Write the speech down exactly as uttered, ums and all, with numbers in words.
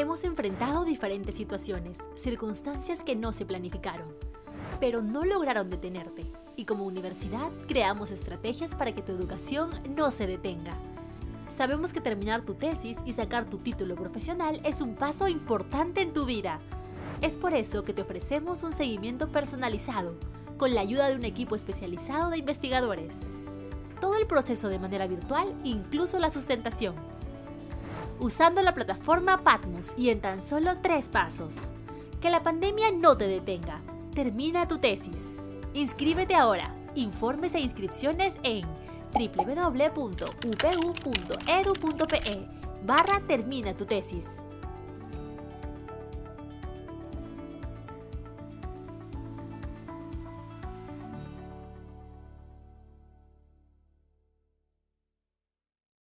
Hemos enfrentado diferentes situaciones, circunstancias que no se planificaron, pero no lograron detenerte, y como universidad creamos estrategias para que tu educación no se detenga. Sabemos que terminar tu tesis y sacar tu título profesional es un paso importante en tu vida. Es por eso que te ofrecemos un seguimiento personalizado, con la ayuda de un equipo especializado de investigadores. Todo el proceso de manera virtual, incluso la sustentación. Usando la plataforma Patmos y en tan solo tres pasos. Que la pandemia no te detenga. Termina tu tesis. Inscríbete ahora. Informes e inscripciones en w w w punto u p u punto e d u punto p e barra termina tu tesis.